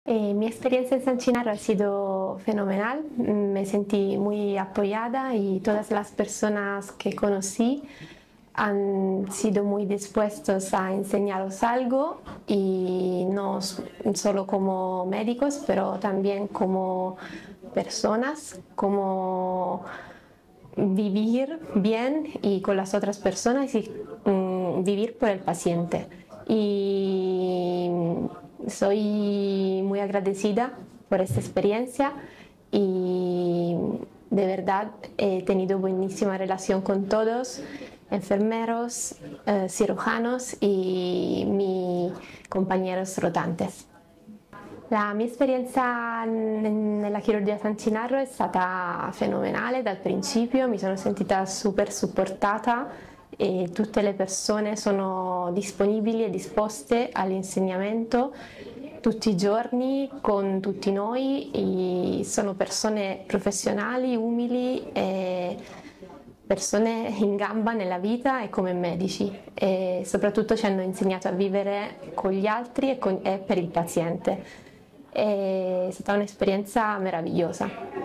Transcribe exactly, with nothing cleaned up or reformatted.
Eh, mi experiencia en San Chinarro ha sido fenomenal, me sentí muy apoyada y todas las personas que conocí han sido muy dispuestos a enseñaros algo y no s- solo como médicos, pero también como personas, como vivir bien y con las otras personas y mm, vivir por el paciente. Y soy muy agradecida por esta experiencia y de verdad he tenido buenísima relación con todos, enfermeros, eh, cirujanos y mis compañeros rotantes. La mia esperienza n- nella chirurgia San Cinarro è stata fenomenale dal principio, mi sono sentita super supportata e tutte le persone sono disponibili e disposte all'insegnamento tutti i giorni con tutti noi, e sono persone professionali, umili e persone in gamba nella vita e come medici e soprattutto ci hanno insegnato a vivere con gli altri e, con- e per il paziente. È stata un'esperienza meravigliosa.